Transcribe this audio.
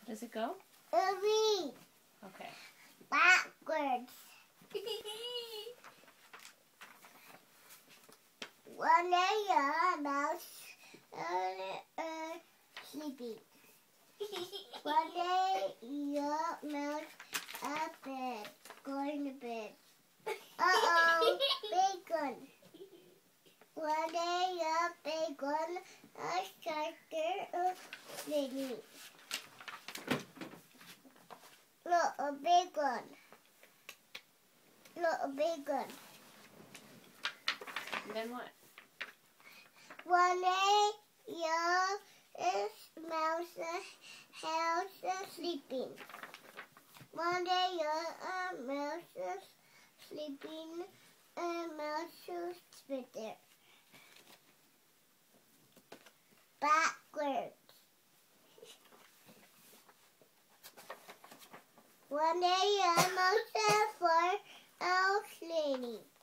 Does it go? Me. Okay. Backwards. One day a mouse sleeping. One day your mouse a bed, going to bed. Uh-oh, bacon. One day a bacon, a starter of lady. Look, a bacon. Look, a bacon. And then what? One day your mouse house sleeping. One day your mouse sleeping, mouse spit there. Backwards. One day your mouse for a lady.